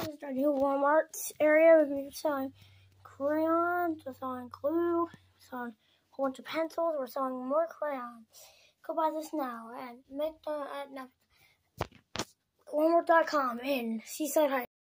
This is our new Walmart area. We're selling crayons, we're selling glue, we're selling a whole bunch of pencils, we're selling more crayons. Go buy this now at Walmart.com in Seaside Heights.